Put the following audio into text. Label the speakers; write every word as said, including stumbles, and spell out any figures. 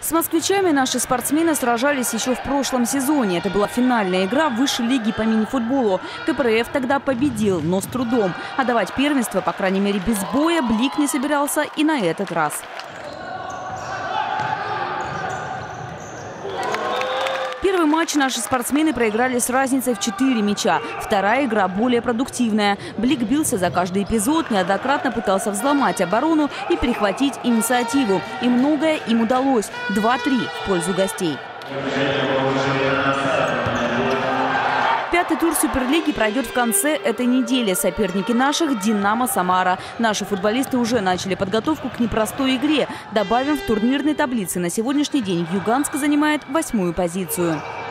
Speaker 1: С москвичами наши спортсмены сражались еще в прошлом сезоне. Это была финальная игра высшей лиги по мини-футболу. КПРФ тогда победил, но с трудом. А давать первенство, по крайней мере без боя, Блик не собирался и на этот раз. Первый матч наши спортсмены проиграли с разницей в четыре мяча. Вторая игра более продуктивная. Блик бился за каждый эпизод, неоднократно пытался взломать оборону и перехватить инициативу. И многое им удалось. два-три в пользу гостей. Пятый тур Суперлиги пройдет в конце этой недели. Соперники наших – «Динамо» Самара. Наши футболисты уже начали подготовку к непростой игре. Добавим, в турнирной таблице на сегодняшний день Юганск занимает восьмую позицию.